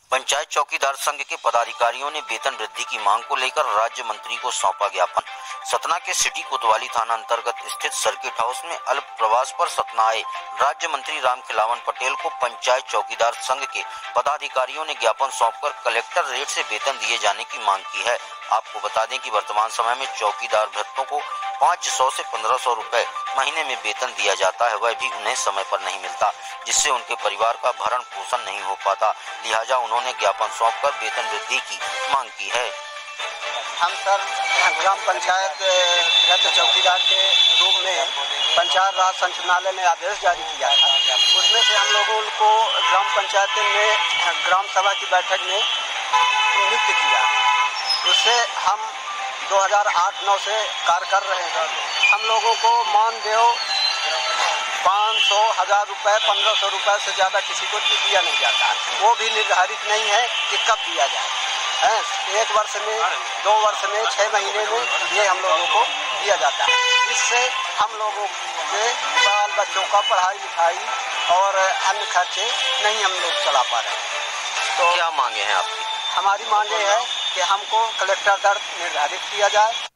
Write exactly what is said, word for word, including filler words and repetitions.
पंचायत चौकीदार संघ के पदाधिकारियों ने वेतन वृद्धि की मांग को लेकर राज्य मंत्री को सौंपा ज्ञापन। सतना के सिटी कोतवाली थाना अंतर्गत स्थित सर्किट हाउस में अल्प प्रवास पर सतना आए राज्य मंत्री रामखिलावन पटेल को पंचायत चौकीदार संघ के पदाधिकारियों ने ज्ञापन सौंपकर कलेक्टर रेट से वेतन दिए जाने की मांग की है। आपको बता दें कि वर्तमान समय में चौकीदार भृत्यों को पाँच सौ से पंद्रह सौ रुपए महीने में वेतन दिया जाता है, वह भी उन्हें समय पर नहीं मिलता, जिससे उनके परिवार का भरण पोषण नहीं हो पाता। लिहाजा उन्होंने ज्ञापन सौंपकर वेतन वृद्धि की मांग की है। हम सर ग्राम पंचायत भृत्य चौकीदार के रूप में पंचायत राज संचालनालय ने आदेश जारी किया था। उसमें से हम लोगों को ग्राम पंचायत ने ग्राम सभा की बैठक में नियुक्त किया। उससे हम दो हज़ार आठ नौ से कार्य कर रहे हैं। हम लोगों को मानदेय पाँच सौ हजार रुपये पंद्रह सौ रुपये से ज़्यादा किसी को दिया नहीं जाता। वो भी निर्धारित नहीं है कि कब दिया जाए। है एक वर्ष में, दो वर्ष में, छः महीने में ये हम लोगों को दिया जाता है। इससे हम लोगों के बाल बच्चों का पढ़ाई लिखाई और अन्य खर्चे नहीं हम लोग चला पा रहे हैं। तो क्या मांगे हैं आपकी? हमारी मांगे है कि हमको कलेक्टर दर निर्धारित किया जाए